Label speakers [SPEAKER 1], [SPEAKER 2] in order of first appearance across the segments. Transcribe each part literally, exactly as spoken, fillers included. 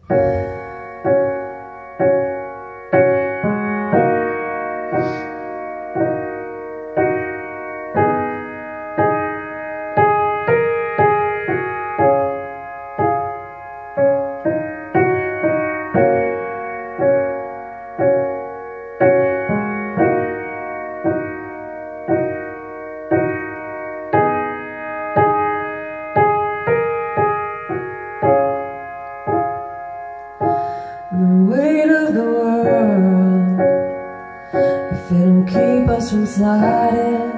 [SPEAKER 1] If it don't keep us from sliding,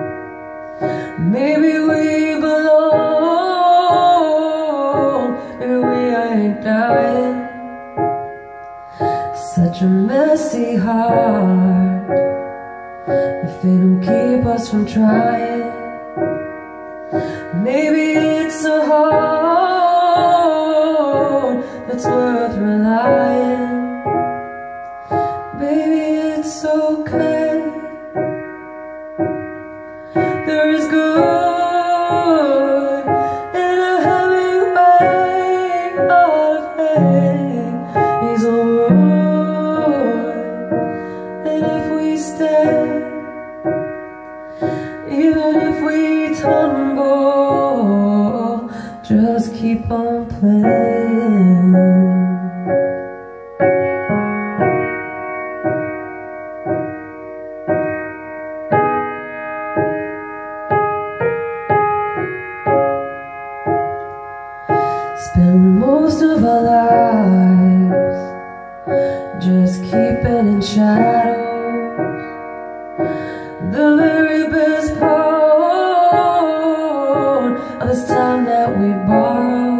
[SPEAKER 1] maybe we belong, maybe we ain't dying. Such a messy heart. If it don't keep us from trying, maybe it's a heart that's worth relying. Baby, it's okay. There is good in a heavy weight of pain. He's alright. And if we stay, even if we tumble, just keep on playing. Spend most of our lives just keeping in shadows. The very best part of this time that we borrow,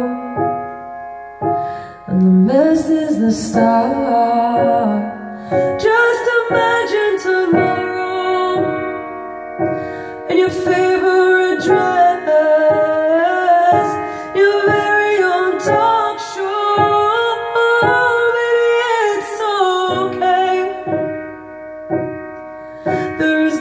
[SPEAKER 1] and the mess is the start. Just imagine tomorrow in your favorite dress, there's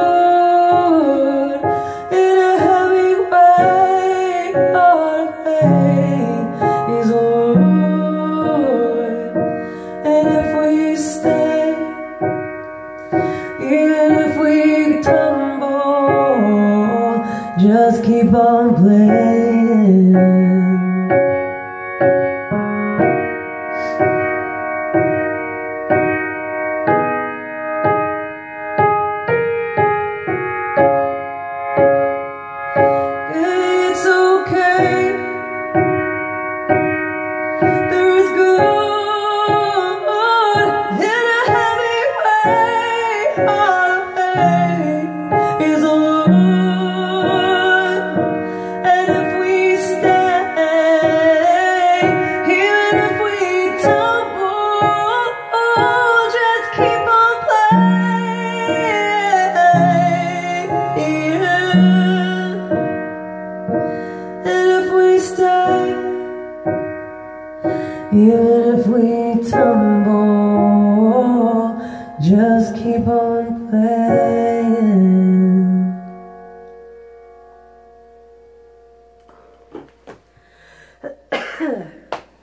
[SPEAKER 1] good in a heavy weight of pain. He's alright. And if we stay, even if we tumble, just keep on playing. Even if we tumble, just keep on playing.